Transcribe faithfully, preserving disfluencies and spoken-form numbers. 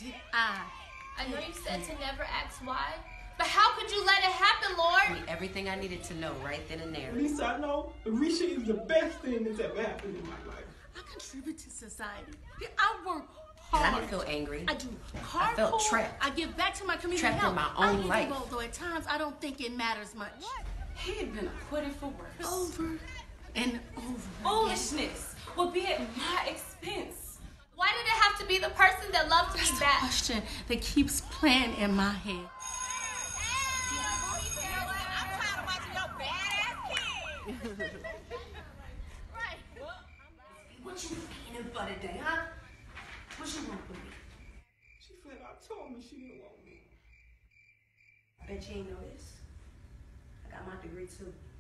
did I? I know you said to never ask why, but how could you let it happen, Lord? I mean, everything I needed to know right then and there. At least I know Arisha is the best thing that's ever happened in my life. I contribute to society. I work hard. And I didn't feel angry. I do hardcore. I felt trapped. I give back to my community. Trapped help. in my own I even life. Go, though at times I don't think it matters much. What? He had been acquitted for worse. Over and over. Foolishness will be at my expense. Why did it have to be the person that loved That's me the back? question that keeps playing in my head. What you eating for today, huh? What you want with me? She flat out told me she didn't want me. I bet you ain't know this. I got my degree too.